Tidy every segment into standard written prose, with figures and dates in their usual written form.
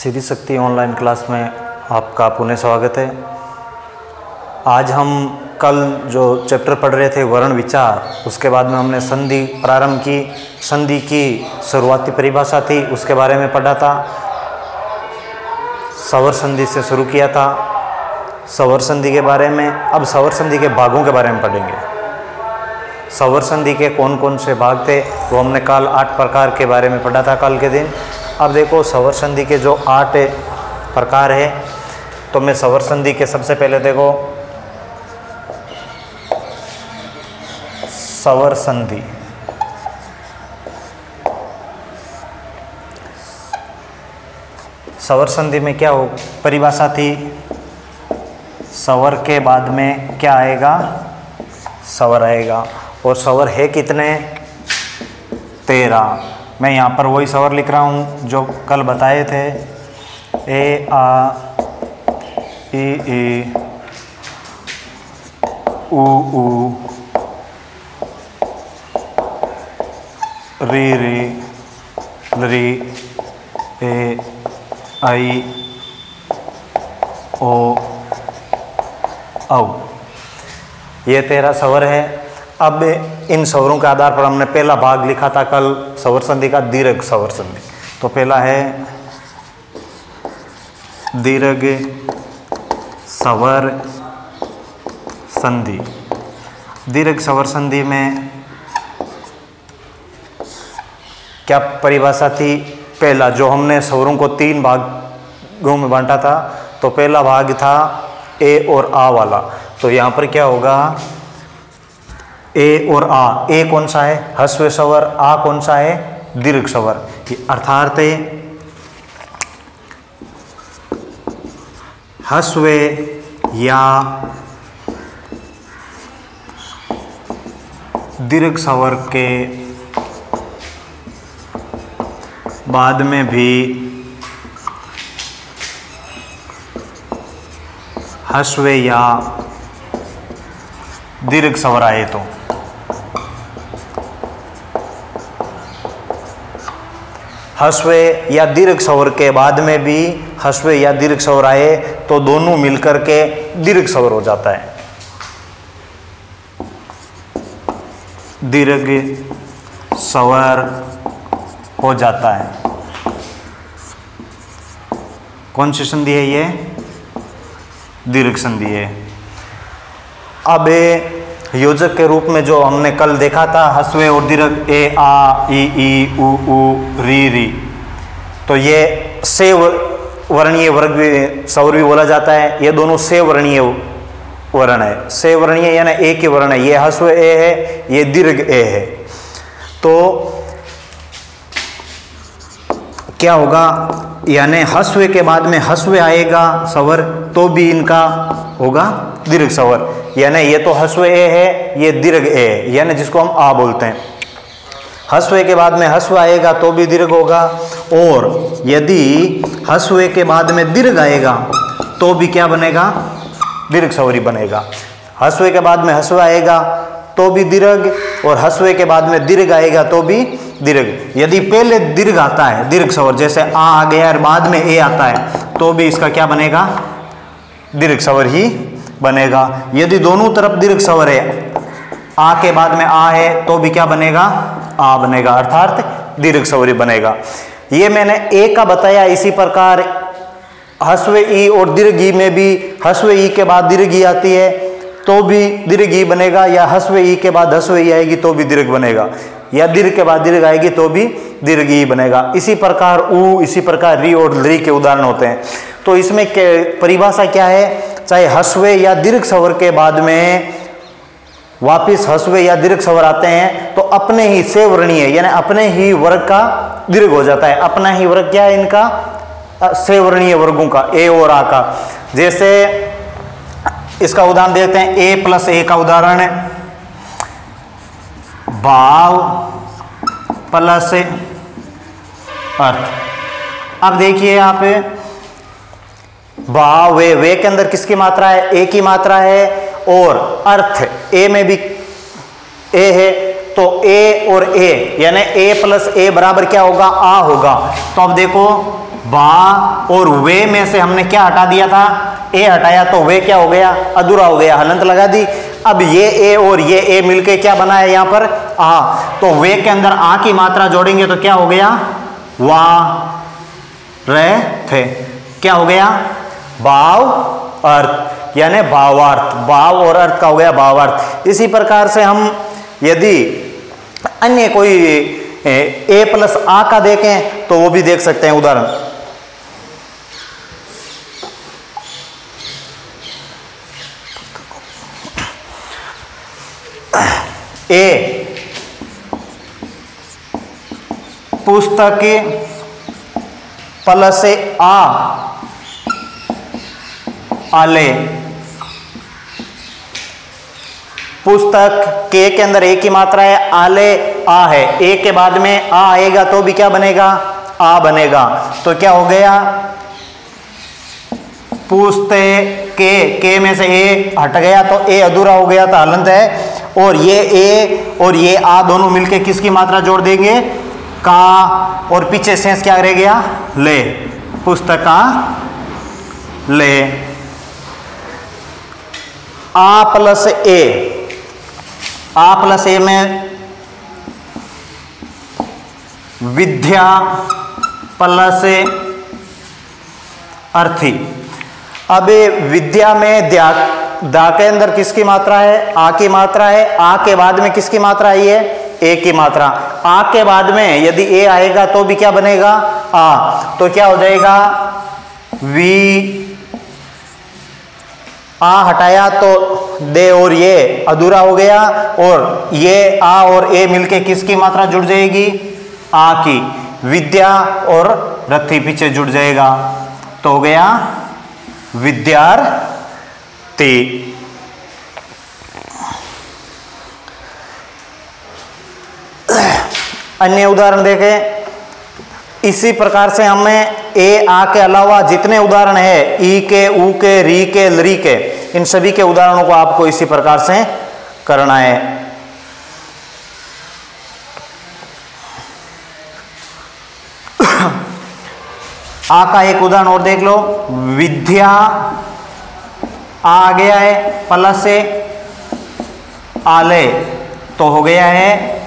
सिद्धि शक्ति online class में आपका पुनः स्वागत है। आज हम कल जो चैप्टर पढ़ रहे थे वर्ण विचार, उसके बाद में हमने संधि प्रारंभ की, संधि की शुरुआती परिभाषा थी उसके बारे में पढ़ा था। स्वर संधि से शुरू किया था, स्वर संधि के बारे में। अब स्वर संधि के भागों के बारे में पढ़ेंगे। स्वर संधि के कौन कौन से भाग थे वो हमने कल 8 प्रकार के बारे में पढ़ा था कल के दिन। अब देखो स्वर संधि के जो 8 प्रकार है, तो मैं स्वर संधि के सबसे पहले देखो स्वर संधि। स्वर संधि में क्या हो परिभाषा थी, स्वर के बाद में क्या आएगा, स्वर आएगा। और स्वर है कितने, 13। मैं यहाँ पर वही स्वर लिख रहा हूँ जो कल बताए थे, ए आ ई ऊ री री ए आई ओ औ। ये 13 स्वर है। अब इन स्वरों के आधार पर हमने पहला भाग लिखा था कल स्वर संधि का, दीर्घ स्वर संधि। तो पहला है दीर्घ स्वर संधि। दीर्घ स्वर संधि में क्या परिभाषा थी, पहला जो हमने स्वरों को 3 भागों में बांटा था, तो पहला भाग था ए और आ वाला। तो यहाँ पर क्या होगा, ए और आ। ए कौन सा है, ह्रस्व स्वर, आ कौन सा है, दीर्घ स्वर। अर्थात ह्रस्व या दीर्घ स्वर के बाद में भी ह्रस्व या दीर्घ स्वर आए तो ह्रस्व या दीर्घ स्वर के बाद में भी ह्रस्व या दीर्घ स्वर आए तो दोनों मिलकर के दीर्घ स्वर हो जाता है। दीर्घ स्वर हो जाता है। कौन सी संधि है ये, दीर्घ संधि है। अब योजक के रूप में जो हमने कल देखा था, ह्रस्व और दीर्घ, ए आ ई ऊ री, तो ये से वर्णीय वर्ग स्वर भी बोला जाता है। ये दोनों से वर्णीय वर्ण है। से वर्णीय यानी ए के वर्ण है। ये ह्रस्व ए है, ये दीर्घ ए है। तो क्या होगा, यानी ह्रस्व के बाद में ह्रस्व आएगा स्वर तो भी इनका होगा दीर्घ स्वर। यानी ये तो ह्रस्व ए है, ये दीर्घ ए है, यानी जिसको हम आ बोलते हैं। ह्रस्व के बाद में ह्रस्व आएगा तो भी दीर्घ होगा, और यदि ह्रस्व के बाद में दीर्घ आएगा तो भी क्या बनेगा, दीर्घ स्वर ही बनेगा। ह्रस्व के बाद में ह्रस्व आएगा तो भी दीर्घ, और ह्रस्व के बाद में दीर्घ आएगा तो भी दीर्घ। यदि पहले दीर्घ आता है दीर्घ स्वर, जैसे आ गया और बाद में ए आता है, तो भी इसका क्या बनेगा, दीर्घ स्वर ही बनेगा। यदि दोनों तरफ दीर्घ स्वर है, आ के बाद में आ है तो भी क्या बनेगा, आ बनेगा, अर्थात दीर्घ स्वर ही बनेगा। ये मैंने ए का बताया। इसी प्रकार ह्रस्व ई और दीर्घ ई में भी ह्रस्व ई के बाद दीर्घ ई आती है तो भी दीर्घ ई बनेगा, या ह्रस्व ई के बाद ह्रस्व ई आएगी तो भी दीर्घ बनेगा, या दीर्घ के बाद दीर्घ आएगी तो भी दीर्घ ई बनेगा। इसी प्रकार ऊ, इसी प्रकार री और ली के उदाहरण होते हैं। तो इसमें परिभाषा क्या है, चाहे ह्रस्व या दीर्घ स्वर के बाद में वापिस ह्रस्व या दीर्घ स्वर आते हैं तो अपने ही से वर्णीय यानी अपने ही वर्ग का दीर्घ हो जाता है। अपना ही वर्ग क्या है इनका, से वर्णीय वर्गों का, ए और आ का। जैसे इसका उदाहरण देखते हैं, ए प्लस ए का उदाहरण है, भाव प्लस अर्थ। अब देखिए यहाँ पे भाव वे के अंदर किसकी मात्रा है, ए की मात्रा है, और अर्थ ए में भी ए है, तो ए और ए यानी ए प्लस ए बराबर क्या होगा, आ होगा। तो अब देखो बा और वे में से हमने क्या हटा दिया था, ए हटाया, तो वे क्या हो गया, अधूरा हो गया, हलंत लगा दी। अब ये ए और ये ए मिलके क्या बना है यहाँ पर, आ। तो वे के अंदर आ की मात्रा जोड़ेंगे तो क्या हो गया, वा रहे थे, क्या हो गया, भाव अर्थ, यानी भावार्थ, भाव और अर्थ का हो गया भावार्थ। इसी प्रकार से हम यदि अन्य कोई ए प्लस आ का देखें तो वो भी देख सकते हैं उदाहरण। ए पुस्तक प्लस आ आले, पुस्तक के अंदर ए की मात्रा है, आले आ है, ए के बाद में आ आएगा तो भी क्या बनेगा, आ बनेगा। तो क्या हो गया, पुस्तक के में से ए हट गया तो ए अधूरा हो गया, तो हलंत है। और ये ए और ये आ दोनों मिलके किसकी मात्रा जोड़ देंगे, का, और पीछे शेष क्या रह गया, ले, पुस्तका ले। आ प्लस ए, आ प्लस ए में विद्या प्लस अर्थी। अब विद्या में दा के अंदर किसकी मात्रा है, आ की मात्रा है, आ के बाद में किसकी मात्रा आई है, ए की मात्रा। आ के बाद में यदि ए आएगा तो भी क्या बनेगा, आ, तो क्या हो जाएगा, वी, आ हटाया तो दे और ये अधूरा हो गया, और ये आ और ए मिलके किसकी मात्रा जुड़ जाएगी, आ की, विद्या और रथी पीछे जुड़ जाएगा, तो हो गया विद्यार्थी। अन्य उदाहरण देखें। इसी प्रकार से हमें ए आ के अलावा जितने उदाहरण है, ई के, ऊ के, री के, लरी के, इन सभी के उदाहरणों को आपको इसी प्रकार से करना है। आ का एक उदाहरण और देख लो, विद्या आ गया है, प्लस से आले, तो हो गया है,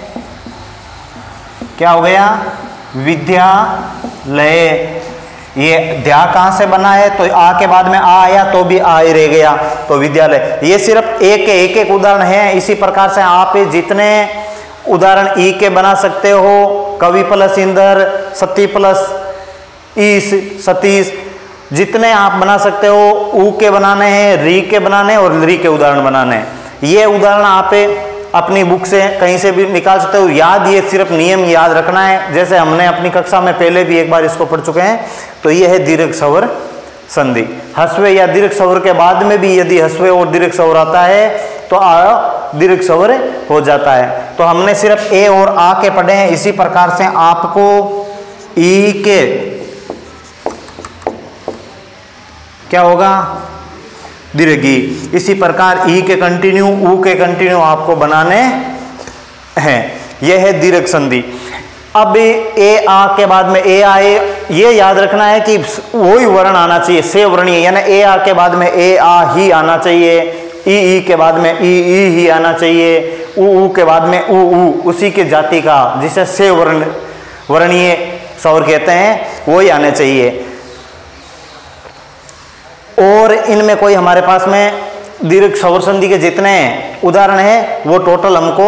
क्या हो गया, विद्यालय। ये ध्या कहां से बना है, तो आ के बाद में आ आया तो भी आ ही रह गया, तो विद्यालय। ये सिर्फ एक उदाहरण है। इसी प्रकार से आप जितने उदाहरण ई के बना सकते हो, कवि प्लस इंदर, सती प्लस ईस, सतीश, जितने आप बना सकते हो, ऊ के बनाने हैं, री के बनाने हैं और लरी के उदाहरण बनाने हैं। ये उदाहरण आप अपनी बुक से कहीं से भी निकाल सकते हो। याद, ये सिर्फ नियम याद रखना है, जैसे हमने अपनी कक्षा में पहले भी एक बार इसको पढ़ चुके हैं। तो ये है दीर्घ स्वर संधि। हस्व या दीर्घ स्वर के बाद में भी यदि हस्व और दीर्घ स्वर आता है तो दीर्घ स्वर हो जाता है। तो हमने सिर्फ ए और आ के पढ़े हैं। इसी प्रकार से आपको ई के क्या होगा, दीर्घी। इसी प्रकार ई के कंटिन्यू, ऊ के कंटिन्यू आपको बनाने हैं। यह है दीर्घ संधि। अब ए आ के बाद में ए आए, ये याद रखना है कि वही वर्ण आना चाहिए, से वर्णीय, यानी ए आ के बाद में ए आ ही आना चाहिए, ई के बाद में ई ही आना चाहिए, ऊ के बाद में ऊ उसी के जाति का, जिसे से वर्णीय स्वर कहते हैं, वो ही आने चाहिए। और इनमें कोई हमारे पास में दीर्घ स्वर संधि के जितने उदाहरण हैं वो टोटल हमको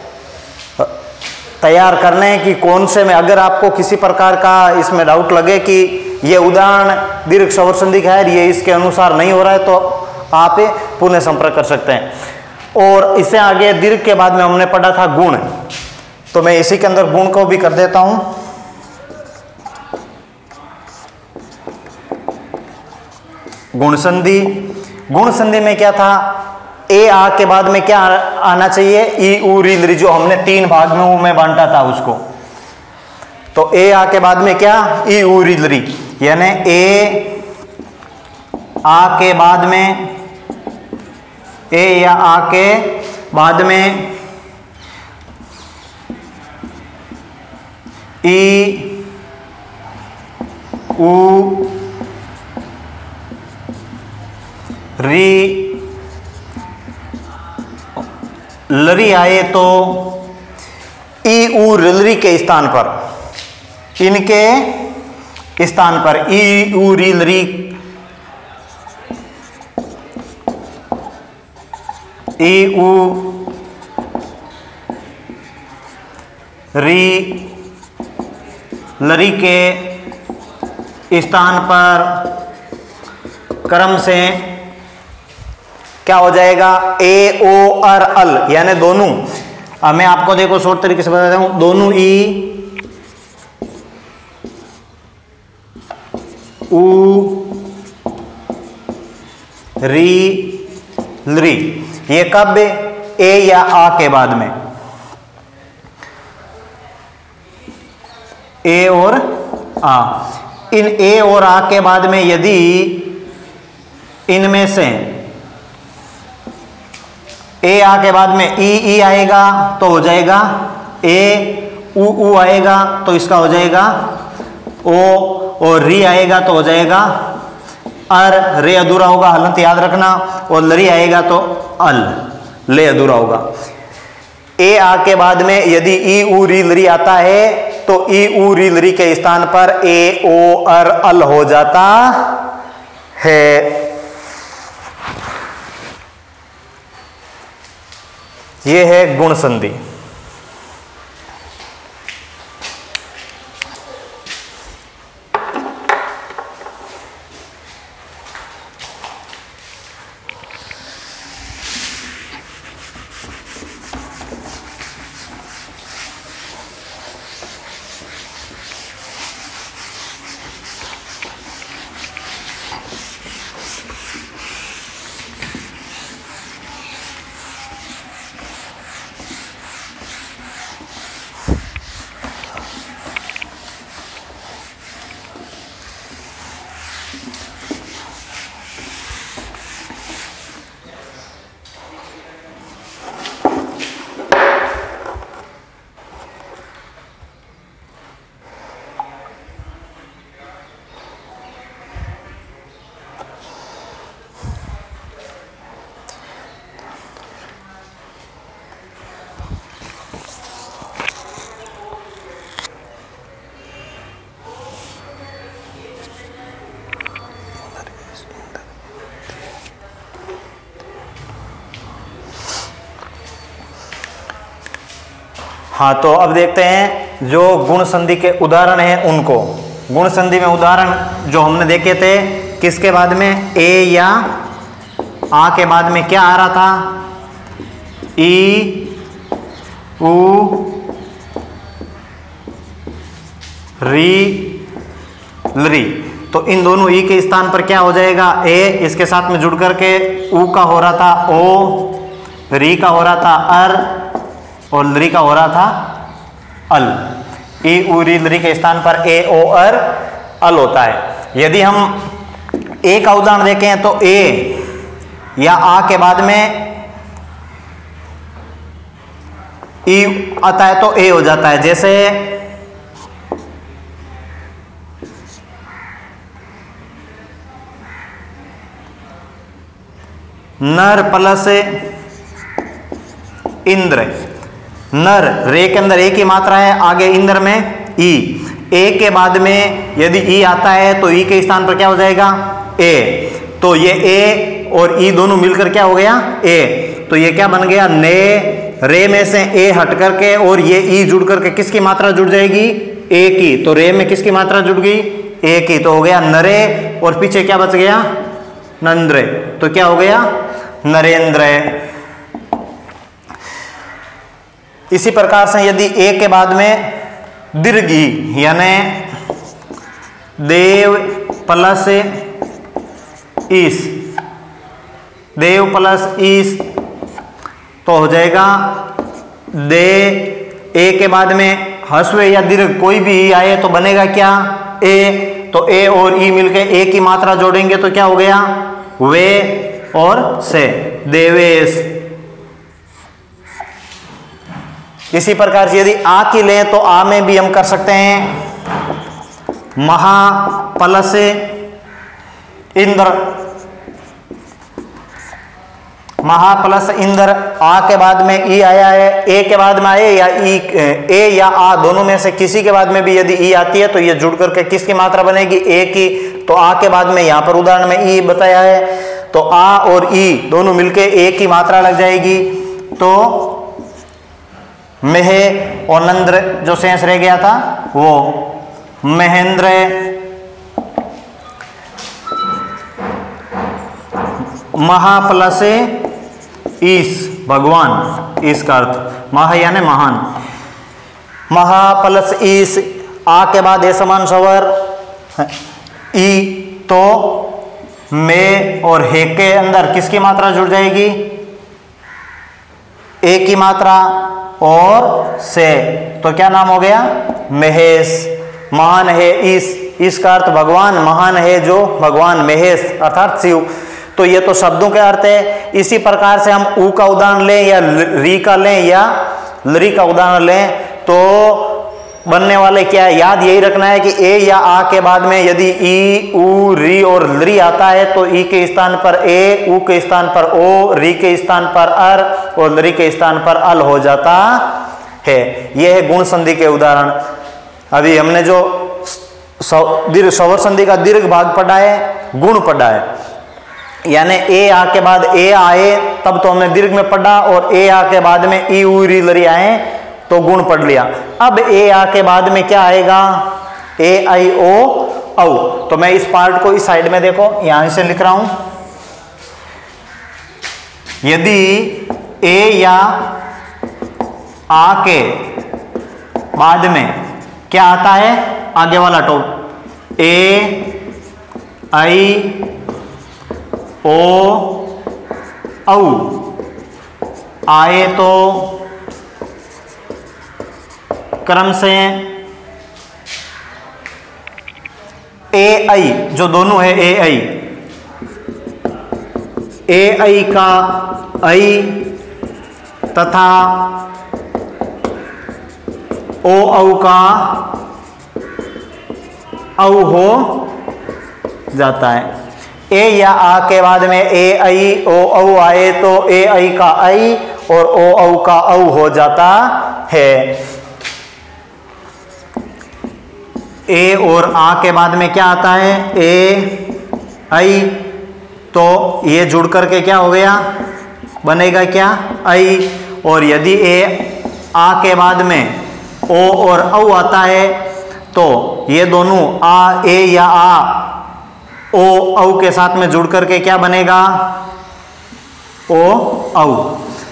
तैयार करने हैं कि कौन से में, अगर आपको किसी प्रकार का इसमें डाउट लगे कि ये उदाहरण दीर्घ स्वर संधि का है, ये इसके अनुसार नहीं हो रहा है, तो आप पुनः संपर्क कर सकते हैं। और इससे आगे दीर्घ के बाद में हमने पढ़ा था गुण, तो मैं इसी के अंदर गुण को भी कर देता हूं। गुण संधि, गुण संधि में क्या था, ए आ के बाद में क्या आना चाहिए, ई ऊ री लरी, जो हमने 3 भाग में बांटा था उसको। तो ए आ के बाद में क्या, ई ऊ री लरी, यानी ए आ के बाद में, ए या आ के बाद में ई उ री लरी आए तो ई उ रिलरी के स्थान पर, इनके स्थान पर ई उ री लरी ई उ री लरी के स्थान पर क्रम से क्या हो जाएगा, ए ओ अर अल, यानी दोनों। अब मैं आपको देखो शॉर्ट तरीके से बताता हूं, दोनों ई उ री लरी, ये कब, ए या आ के बाद में, ए और आ। इन ए और आ के बाद में यदि इनमें से ए आ के बाद में ई आएगा तो हो जाएगा ए, उ आएगा तो इसका हो जाएगा ओ, और री आएगा तो हो जाएगा अर, रे अधूरा होगा, हलंत याद रखना, और लरी आएगा तो अल, ले अधूरा होगा। ए आ के बाद में यदि ई उ री लरी आता है तो ई उ री लरी के स्थान पर ए ओ अर अल हो जाता है। ये है गुण संधि। हाँ, तो अब देखते हैं जो गुण संधि के उदाहरण हैं उनको। गुण संधि में उदाहरण जो हमने देखे थे, किसके बाद में, ए या आ के बाद में क्या आ रहा था, ई उ री लरी, तो इन दोनों ई के स्थान पर क्या हो जाएगा, ए, इसके साथ में जुड़ करके उ का हो रहा था ओ, री का हो रहा था अर, और लरी का हो रहा था अल। ई उ री लरी के स्थान पर ए ओ अर अल होता है। यदि हम ए का उदाहरण देखें तो ए या आ के बाद में ई आता है तो ए हो जाता है। जैसे नर प्लस इंद्र, नर, रे के अंदर ए की मात्रा है, आगे इंद्र में ई, ए के बाद में यदि ई आता है तो ई के स्थान पर क्या हो जाएगा, ए, तो ये ए और ई दोनों मिलकर क्या हो गया, ए, तो ये क्या बन गया, ने, रे में से ए हट करके और ये ई जुड़ करके किसकी मात्रा जुड़ जाएगी, ए की, तो रे में किसकी मात्रा जुड़ गई, ए की, तो हो गया नरे, और पीछे क्या बच गया, नंद्रे, तो क्या हो गया, नरेंद्र। इसी प्रकार से यदि ए के बाद में दीर्घी यानी देव प्लस ईस, देव प्लस ईस, तो हो जाएगा दे, ए के बाद में हस्व या दीर्घ कोई भी ई आए तो बनेगा क्या, ए, तो ए और ई मिलके ए की मात्रा जोड़ेंगे तो क्या हो गया, वे और से, देवेश। इसी प्रकार से यदि आ की लें तो आ में भी हम कर सकते हैं महा प्लस इंद्र, महा प्लस इंद्र, आ के बाद में ई आया है, ए के बाद में आए या ई, ए या आ दोनों में से किसी के बाद में भी यदि ई आती है तो ये जुड़ करके किसकी मात्रा बनेगी, ए की। तो आ के बाद में यहां पर उदाहरण में ई बताया है, तो आ और ई दोनों मिलके ए की मात्रा लग जाएगी। तो मेहे और नंद्र जो शेष रह गया था वो महेंद्र, महा प्लस ईश भगवान, ईश का अर्थ महा यानी महान, महा प्लस ईश, आ के बाद ए समान स्वर ई, तो में और हे के अंदर किसकी मात्रा जुड़ जाएगी, ए की मात्रा, और से, तो क्या नाम हो गया, महेश। महान है ईश का अर्थ भगवान, महान है जो भगवान, महेश अर्थात शिव। तो ये तो शब्दों के अर्थ है। इसी प्रकार से हम ऊ का उदाहरण लें या री का लें या लरी का उदाहरण लें तो बनने वाले क्या है, याद यही रखना है कि ए या आ के बाद में यदि ई, ऊ, री और लरी आता है तो ई के स्थान पर ए, ऊ के स्थान पर ओ, री के स्थान पर अर और लरी के स्थान पर अल हो जाता है। यह है गुण संधि के उदाहरण। अभी हमने जो स्वर संधि का दीर्घ भाग पढ़ा है, गुण पढ़ा है, यानी ए आ के बाद ए आए तब तो हमने दीर्घ में पढ़ा, और ए आ के बाद में ई, ऊ, री, लरी आए तो गुण पढ़ लिया। अब ए आ के बाद में क्या आएगा, ए, आई, ओ, औ। तो मैं इस पार्ट को इस साइड में देखो, यहां से लिख रहा हूं, यदि ए या आ के बाद में क्या आता है, आगे वाला टॉप, ए, आई, ओ, औ आए तो क्रम से ए, आई जो दोनों है, ए, आई का आई तथा ओ, औ का औ हो जाता है। ए या आ के बाद में ए, आई, ओ, औ आए तो ए, आई का आई और ओ, औ का औ हो जाता है। ए और आ के बाद में क्या आता है, ए, आई, तो ये जुड़ करके क्या हो गया, बनेगा क्या, आई। और यदि ए आ के बाद में ओ और औ आता है तो ये दोनों आ, ए या आ, ओ, औ के साथ में जुड़ करके क्या बनेगा, ओ, औ।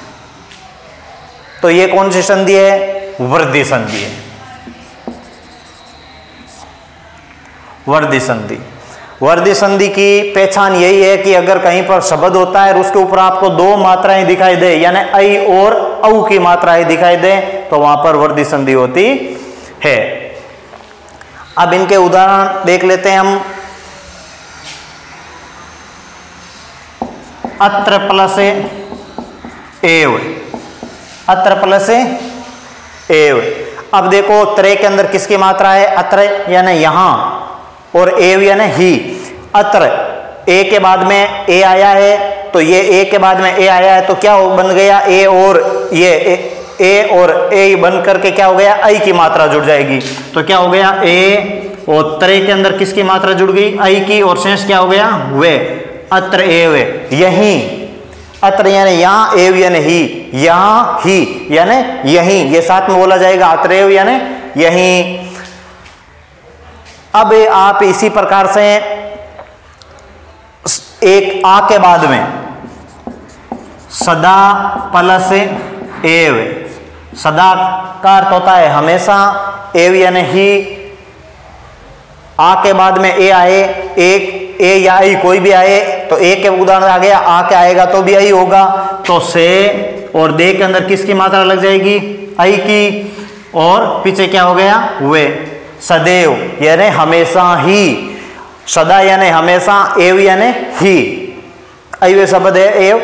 तो ये कौन सी संधि है, वृद्धि संधि है, वृद्धि संधि। वृद्धि संधि की पहचान यही है कि अगर कहीं पर शब्द होता है और उसके ऊपर आपको दो मात्राएं दिखाई दे, यानी आई और औ की मात्राएं दिखाई दे, तो वहां पर वृद्धि संधि होती है। अब इनके उदाहरण देख लेते हैं हम। अत्र प्लस एव, अत्र प्लस एव। अब देखो त्रे के अंदर किसकी मात्रा है, अत्र यानी यहां, और एव यानी ही। अत्र ए के बाद में ए आया है तो ये ए के बाद में ए आया है तो क्या बन गया, ए और ये ए और ए बन करके क्या हो गया, आई की मात्रा जुड़ जाएगी। तो क्या हो गया, ए और त्रे के अंदर किसकी मात्रा जुड़ गई, आई की, और शेष क्या हो गया, वे। अत्र एव, यहीं, अत्र यानी यहां, एव यानी ही, यहां ही यानी यहीं, ये साथ में बोला जाएगा, अत्र एव यानी यहीं। अब आप इसी प्रकार से एक आ के बाद में सदा प्लस एव, सदा का अर्थ होता है हमेशा, एव यानी ही। आ के बाद में ए आए, एक ए या आई कोई भी आए तो ए के उदाहरण आ गया, आ के आएगा तो भी आई होगा, तो से और दे के अंदर किसकी मात्रा लग जाएगी, आई की, और पीछे क्या हो गया, वे। सदैव यानी हमेशा ही, सदा यानी हमेशा, एव यानी ही, अयवे शब्द है एव,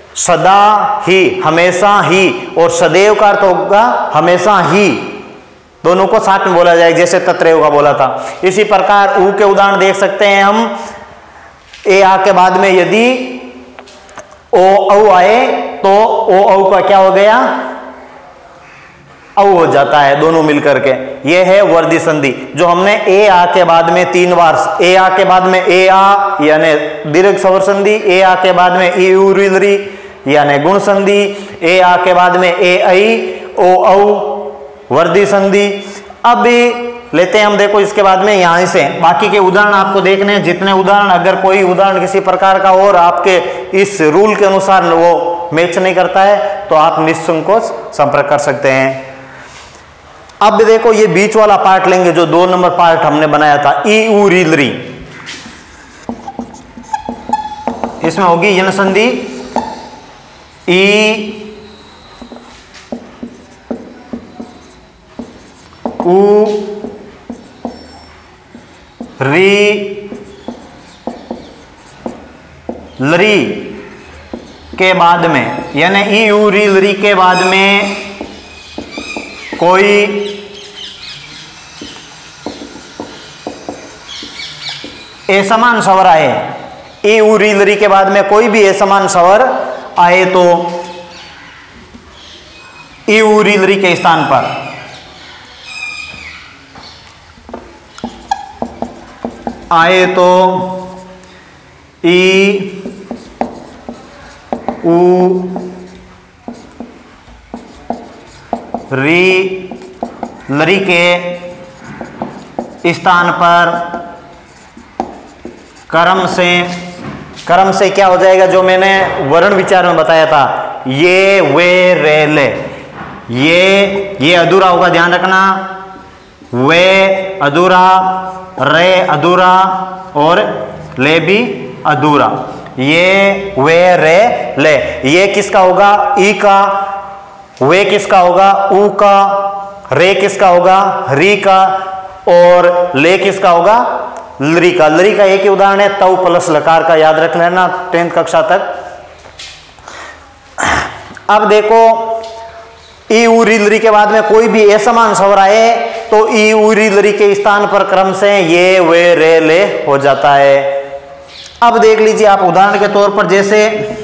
सदा ही, हमेशा ही, और सदैव का अर्थ होगा हमेशा ही, दोनों को साथ में बोला जाएगा, जैसे तत्रेव का बोला था। इसी प्रकार ऊ के उदाहरण देख सकते हैं हम। ए आ के बाद में यदि ओ औ आए तो ओ औ का क्या हो गया, औ हो जाता है दोनों मिलकर के। ये है वर्दी संधि जो हमने ए आ के बाद में 3 बार, ए आ के बाद में ए आ यानी दीर्घ स्वर संधि, ए आ के बाद में ई उ री री यानी गुण संधि, ए आ के बाद में ए ऐ ओ औ वर्दी संधि। अब लेते हैं हम, देखो इसके बाद में यहां से बाकी के उदाहरण आपको देखने हैं। जितने उदाहरण, अगर कोई उदाहरण किसी प्रकार का और आपके इस रूल के अनुसार वो मैच नहीं करता है तो आप निसंकोच संपर्क कर सकते हैं। अब देखो ये बीच वाला पार्ट लेंगे जो 2 नंबर पार्ट हमने बनाया था, ई उ री री। इसमें होगी यन संधि, ई उ री लरी के बाद में, यानी ई उ री लरी के बाद में कोई असमान स्वर आए, ई उ री लरी के बाद में कोई भी असमान स्वर आए तो ई उ री लरी के स्थान पर आए तो ई उ री लरी के स्थान पर क्रम से क्या हो जाएगा, जो मैंने वर्ण विचार में बताया था, ये वे रे ले, ये अधूरा होगा, ध्यान रखना, वे अधूरा, रे अधूरा और ले भी अधूरा, ये वे रे ले। ये किसका होगा, ई का, वे किसका होगा, ऊ का, रे किसका होगा, री का, और ले किसका होगा, लरी का। लरी का एक ही उदाहरण है तव प्लस लकार का, याद रख लेना 10th कक्षा तक। अब देखो ई उ री लरी के बाद में कोई भी असमान स्वर आए तो ई उ री लरी के स्थान पर क्रम से ये वे रे ले हो जाता है। अब देख लीजिए आप उदाहरण के तौर पर, जैसे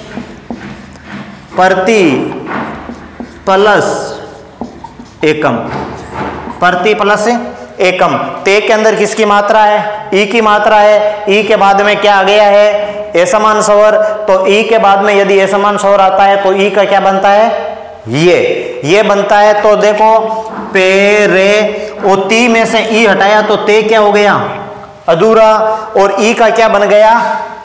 प्रति प्लस एकम, प्रति प्लस एकम, ते के अंदर किसकी मात्रा है, ई की मात्रा है। ई के बाद में क्या आ गया है, असमान स्वर, तो ई के बाद में यदि असमान स्वर आता है तो ई का क्या बनता है, ये बनता है। तो देखो पे रे, और ती में से ई हटाया तो ते क्या हो गया, अधूरा, और ई का क्या बन गया,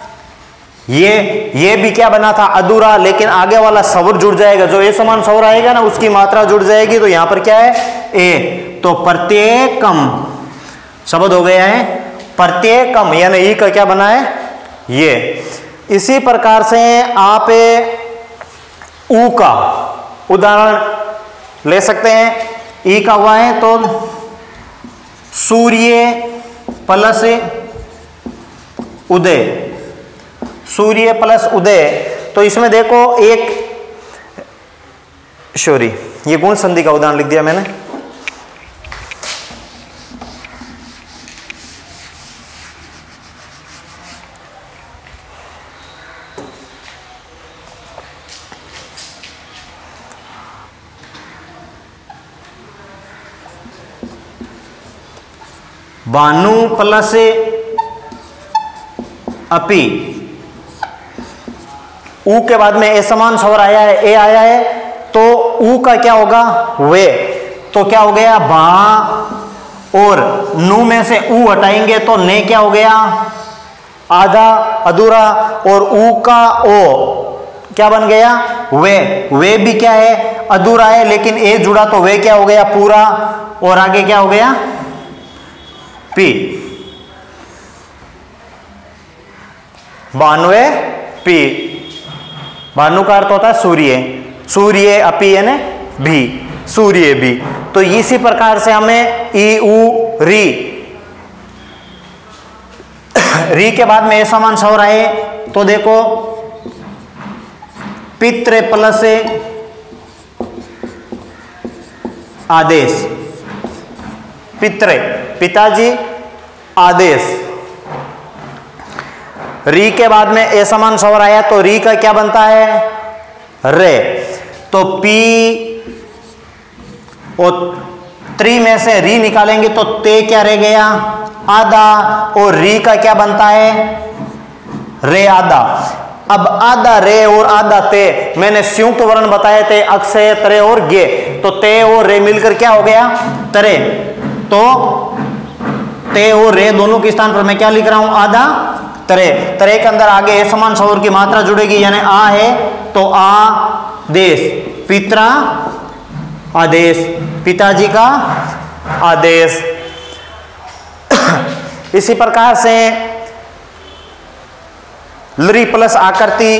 ये भी क्या बना था, अधूरा, लेकिन आगे वाला स्वर जुड़ जाएगा, जो असमान स्वर आएगा ना उसकी मात्रा जुड़ जाएगी, तो यहां पर क्या है, ए, तो प्रत्येकम शब्द हो गया है प्रत्येकम, यानी ई का क्या बना है, ये। इसी प्रकार से आप ऊ का उदाहरण ले सकते हैं। ई का हुआ है तो सूर्य प्लस उदय, सूर्य प्लस उदय। तो इसमें देखो एक, सॉरी ये गुण संधि का उदाहरण लिख दिया मैंने। भानु प्लस अपी, ऊ के बाद में असमान स्वर आया है, ए आया है, तो ऊ का क्या होगा, वे, तो क्या हो गया, भा, और नू में से ऊ हटाएंगे तो ने क्या हो गया, आधा, अधूरा, और ऊ का ओ क्या बन गया, वे भी क्या है, अधूरा है, लेकिन ए जुड़ा तो वे क्या हो गया, पूरा, और आगे क्या हो गया, पी, 92 पी। भानु का अर्थ होता है सूर्य, सूर्य अपी यानी भी, सूर्य भी। तो इसी प्रकार से हमें ई उ री, री के बाद में असमान स्वर आए तो देखो पितृ प्लस आदेश, पित्रे, पिताजी, आदेश। री के बाद में ए समान स्वर आया तो री का क्या बनता है? रे। तो पी और त्री में से री निकालेंगे तो ते क्या रह गया? आधा। और री का क्या बनता है? रे आधा। अब आधा रे और आधा ते, मैंने संयुक्त वर्ण बताए थे अक्षय, तरे और गे, तो ते और रे मिलकर क्या हो गया? तरे। तो ते और रे दोनों के स्थान पर मैं क्या लिख रहा हूं? आधा तरे। तरे के अंदर आगे ए समान स्वर की मात्रा जुड़ेगी, यानी आ है तो आदेश, पित्रा आदेश, पिताजी का आदेश। इसी प्रकार से लरी प्लस आकृति,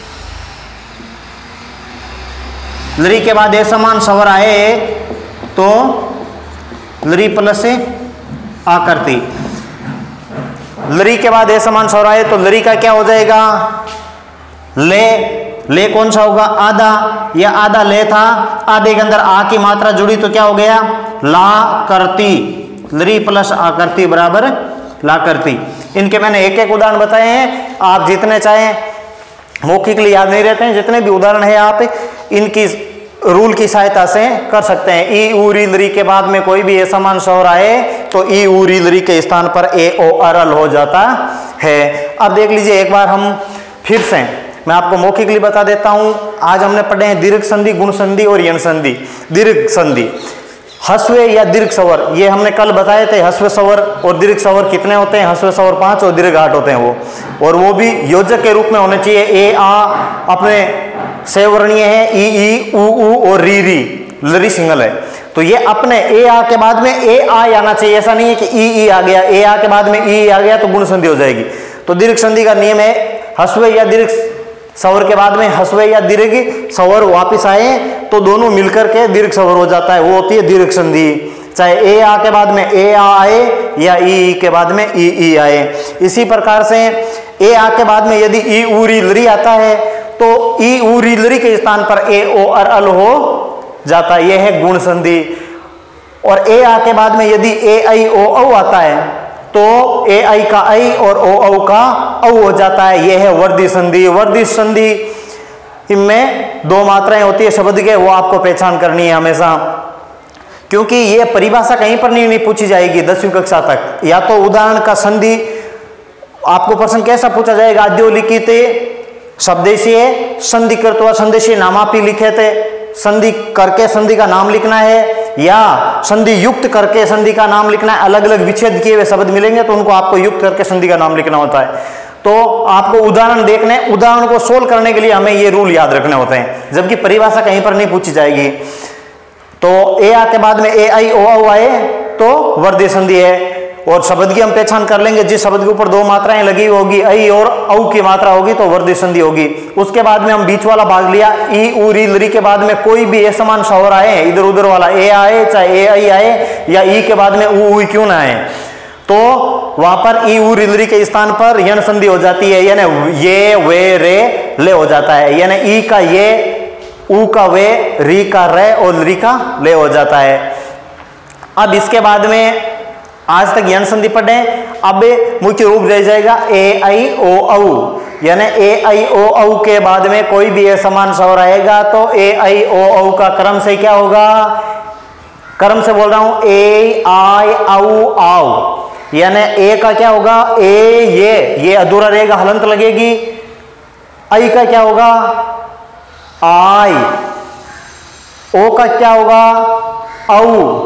लरी के बाद ए समान स्वर आए तो लरी प्लस आकृति, लरी के बाद ए समान स्वर आए तो लरी का क्या हो जाएगा? ले। ले कौन सा होगा? आधा। यह आधा ले था, आधे के अंदर आ की मात्रा जुड़ी तो क्या हो गया? ला करती। लरी प्लस आकृति बराबर ला करती। इनके मैंने एक एक उदाहरण बताए हैं, आप जितने चाहें मौखिक के लिए याद नहीं रहते हैं, जितने भी उदाहरण है आप इनकी रूल की सहायता से कर सकते हैं। ई उ री लरी के बाद में कोई भी ए समान स्वर आए तो ई उ री लरी के स्थान पर ए ओ अरल हो जाता है। अब देख लीजिए एक बार हम फिर से, मैं आपको मौखिक के लिए बता देता हूं। आज हमने पढ़े हैं दीर्घ संधि, गुण संधि और यण संधि। दीर्घ संधि, हस्व या दीर्घ स्वर, ये हमने कल बताए थे। हस्व स्वर और दीर्घ स्वर कितने होते हैं? हस्व स्वर 5 और दीर्घ 8 होते हैं वो, और वो भी योजक के रूप में होने चाहिए। ए आ अपने सवर्णीय है, ई ई उ उ और री री, लरी सिंगल है। तो ये अपने ए आ के बाद में ए आ आना चाहिए, ऐसा नहीं है कि ई आ गया, ए आ के बाद में ई आ गया तो गुण संधि हो जाएगी। तो दीर्घ संधि का नियम है हस्व या दीर्घ स्वर के बाद में हस्व या दीर्घ स्वर वापिस आए तो दोनों मिलकर के दीर्घ स्वर हो जाता है, वो होती है दीर्घ संधि। चाहे ए आ के बाद में ए आ आए या ई के बाद में ई आए। इसी प्रकार से ए आ के बाद में यदि ई उ री लरी आता है तो ई उ री लरी के स्थान पर ए ओ अर अल हो जाता है, यह है गुण संधि। और ए आ के बाद में यदि ए आई ओ औ आता है तो ए आई का आई और ओ औ का औ हो जाता है, यह है वर्धी संधि। वर्धी संधि इनमें दो मात्राएं होती है शब्द के, वो आपको पहचान करनी है हमेशा, क्योंकि ये परिभाषा कहीं पर नहीं पूछी जाएगी 10वीं कक्षा तक। या तो उदाहरण का संधि आपको प्रश्न कैसा पूछा जाएगा? आद्यो लिखित शब्देशीय संधि कृत्वा संदेशीय नामापि लिखे थे, संधि करके संधि का नाम लिखना है या संधि युक्त करके संधि का नाम लिखना है। अलग अलग विच्छेद किए हुए शब्द मिलेंगे तो उनको आपको युक्त करके संधि का नाम लिखना होता है। तो आपको उदाहरण देखने, उदाहरण को सोल्व करने के लिए हमें ये रूल याद रखने होते हैं, जबकि परिभाषा कहीं पर नहीं पूछी जाएगी। तो ए आ के बाद में ए आई ओ औ आए तो वर्धी संधि है, और शब्द की हम पहचान कर लेंगे। जिस शब्द के ऊपर दो मात्राएं लगी होगी, आई और औ की मात्रा होगी तो वर्धी संधि होगी। उसके बाद में हम बीच वाला भाग लिया, ई उ री लरी के बाद में कोई भी ए समान स्वर आए, इधर उधर वाला ए आए, चाहे ए आई आए या ई के बाद में उ क्यों ना आए, तो वहां पर ई उ री लरी के स्थान पर यण संधि हो जाती है, यानी ये वे रे ले हो जाता है, यानी ई का ये, उ का वे, री का रे और लरी का ले हो जाता है। अब इसके बाद में आज तक यण संधि पढ़े, अब मुख्य रूप रह जाएगा ए आई ओ औ, यानी ए आई ओ औ के बाद में कोई भी ए समान स्वर आएगा तो ए आई ओ औ का क्रम से क्या होगा? क्रम से बोल रहा हूं, ए आई औ आओ, यानी ए का क्या होगा? ए ये अधूरा रहेगा, हलंत लगेगी। आई का क्या होगा? आई। ओ का क्या होगा? औ।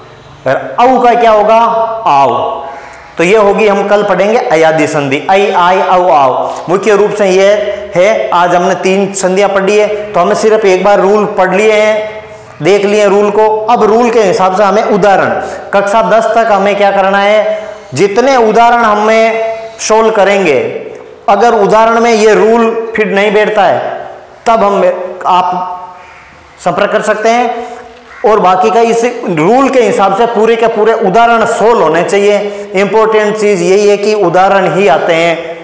औ का क्या होगा? आओ। तो ये होगी, हम कल पढ़ेंगे अयादी संधि, आई आई औ आओ। मुख्य रूप से ये है, आज हमने 3 संधियां पढ़ी है तो हमें सिर्फ एक बार रूल पढ़ लिए हैं, देख लिए रूल को। अब रूल के हिसाब से हमें उदाहरण, कक्षा 10 तक हमें क्या करना है? जितने उदाहरण हमें सोल्व करेंगे, अगर उदाहरण में ये रूल फिट नहीं बैठता है तब आप संपर्क कर सकते हैं, और बाकी का इस रूल के हिसाब से पूरे के पूरे उदाहरण सोल्व होने चाहिए। इंपॉर्टेंट चीज यही है कि उदाहरण ही आते हैं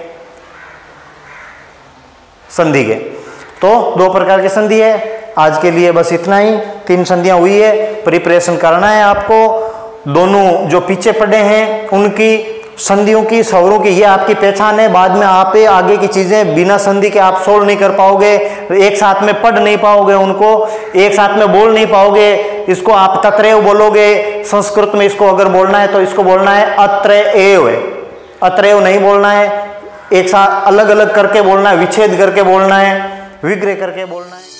संधि के। तो 2 प्रकार की संधि है। आज के लिए बस इतना ही, 3 संधियां हुई है, प्रिपरेशन करना है आपको, दोनों जो पीछे पड़े हैं उनकी संधियों की, स्वरों की, ये आपकी पहचान है। बाद में आप आगे की चीजें बिना संधि के आप सोल्व नहीं कर पाओगे, एक साथ में पढ़ नहीं पाओगे, उनको एक साथ में बोल नहीं पाओगे। इसको आप तत्रैव बोलोगे, संस्कृत में इसको अगर बोलना है तो इसको बोलना है अत्रैव, अत्रैव नहीं बोलना है, एक साथ अलग अलग करके बोलना है, विच्छेद करके बोलना है, विग्रह करके बोलना है।